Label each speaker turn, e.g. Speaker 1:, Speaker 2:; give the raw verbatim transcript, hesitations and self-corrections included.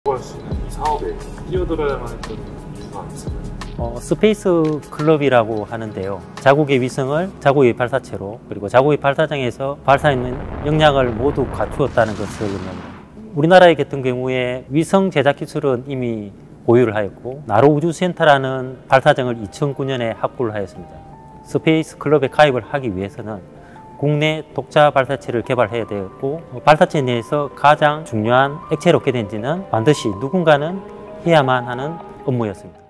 Speaker 1: 할 수 있는 이 사업에 뛰어들어야만 했던 이유가 있을까요?
Speaker 2: 어, 스페이스 클럽이라고 하는데요. 자국의 위성을 자국의 발사체로 그리고 자국의 발사장에서 발사하는 역량을 모두 갖추었다는 것을 의미합니다. 우리나라의 같은 경우에 위성 제작 기술은 이미 보유를 하였고 나로 우주센터라는 발사장을 이천구 년에 확보를 하였습니다. 스페이스 클럽에 가입을 하기 위해서는 국내 독자 발사체를 개발해야 되었고 발사체 내에서 가장 중요한 액체 로켓 엔진은 반드시 누군가는 해야만 하는 업무였습니다.